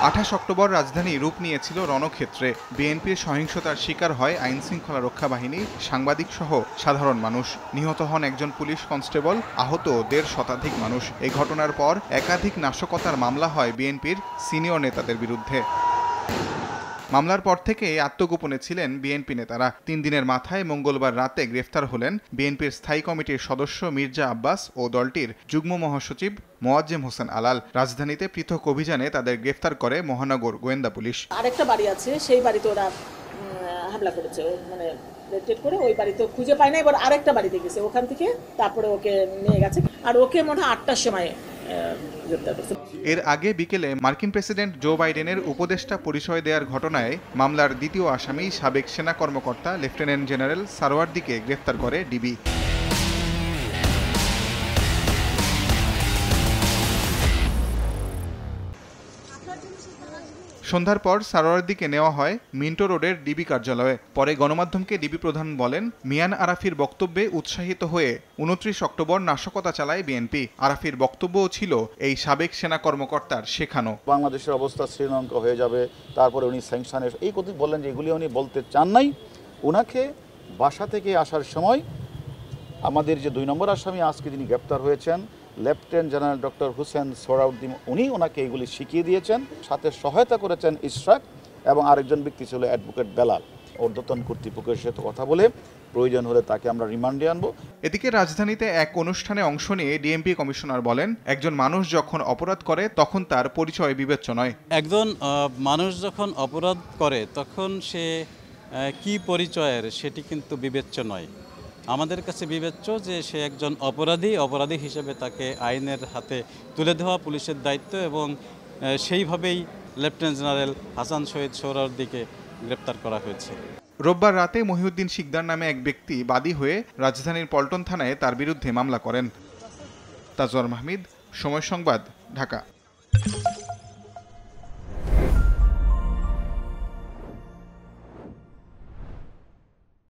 28 October রাজধানী রূপ নিয়েছিল রণক্ষেত্রে। বিএনপির সহিংসতার শিকার হয় আইনশৃঙ্খলা রক্ষা বাহিনী, সাংবাদিক সহ সাধারণ মানুষ। নিহত হন একজন পুলিশ কনস্টেবল, আহত ১৫০ শতাধিক মানুষ। এই ঘটনার পর একাধিক নাশকতার মামলা হয় বিএনপির সিনিয়র নেতাদের বিরুদ্ধে। মামলার পর থেকে আত্মগোপনে ছিলেন বিএনপি নেতারা। ৩ দিনের মাথায় মঙ্গলবার রাতে গ্রেফতার হলেন বিএনপির স্থায়ী কমিটির সদস্য মির্জা আব্বাস ও দলটির যুগ্ম মহাসচিব মোয়াজ্জেম হোসেন আলাল। রাজধানীতে পৃথক অভিযানে তাদের গ্রেফতার করে মহানগর গোয়েন্দা পুলিশ। আরেকটা বাড়ি আছে, সেই বাড়িতে ওরা হামলা করেছে, মানে করে ওই বাড়িতে খুঁজে পায় না, এবার আরেকটা বাড়িতে গেছে, ওখান থেকে তারপরে ওকে নিয়ে গেছে। আর ওকে মনে হয় ৮টার সময়। এর আগে বিকেলে মার্কিন প্রেসিডেন্ট জো বাইডেনের উপদেষ্টা পরিচয় দেওয়ার ঘটনায় মামলার দ্বিতীয় আসামি সাবেক সেনা কর্মকর্তা লেফটেন্যান্ট জেনারেল সারওয়ার্দিকে গ্রেফতার করে ডিবি। সন্ধ্যার পর সারওয়ার্দিকে নেওয়া হয় মিন্টো রোডের ডিবি কার্যালয়ে। পরে গণমাধ্যমকে ডিবি প্রধান বলেন, মিয়ান আরাফির বক্তব্যে উৎসাহিত হয়ে ২৯ অক্টোবর নাশকতা চালায় বিএনপি। আরাফির বক্তব্যও ছিল এই সাবেক সেনা কর্মকর্তার শেখানো। বাংলাদেশের অবস্থা শ্রীলঙ্কা হয়ে যাবে, তারপরে উনি স্যাংশনের এই কথা বললেন, যে এগুলি উনি বলতে চান নাই। ওনাকে বাসা থেকে আসার সময় আমাদের যে ২ নম্বর আসামি আজকে যিনি গ্রেপ্তার হয়েছেন lieutenant general doctor Hussain Sohrauddin, উনি ওনাকে এগুলি শিখিয়ে দিয়েছেন, সাথে সহায়তা করেছেন ইশরাক, এবং আরেকজন ব্যক্তি ছিল অ্যাডভোকেট বেলাল। ঊর্ধ্বতন কর্তৃপক্ষের সাথে কথা বলে প্রয়োজন হলে তাকে আমরা রিমান্ডে আনবো। এদিকে রাজধানীতে এক অনুষ্ঠানে অংশ নিয়ে ডিএমপি কমিশনার বলেন, একজন মানুষ যখন অপরাধ করে তখন তার পরিচয় বিবেচ্য নয়। একজন মানুষ যখন অপরাধ করে তখন সে কি পরিচয়ের সেটি কিন্তু বিবেচ্য নয়। আমাদের কাছে বিবেচ্য যে সে একজন অপরাধী হিসেবে তাকে আইনের হাতে তুলে দেওয়া পুলিশের দায়িত্ব, এবং সেইভাবেই লেফটেন্যান্ট জেনারেল হাসান শহীদ সোহরাওয়ার্দীকে গ্রেপ্তার করা হয়েছে। রোববার রাতে মহিউদ্দিন শিকদার নামে এক ব্যক্তি বাদী হয়ে রাজধানীর পল্টন থানায় তার বিরুদ্ধে মামলা করেন। তাজওয়ার মাহমিদ, সময় সংবাদ, ঢাকা।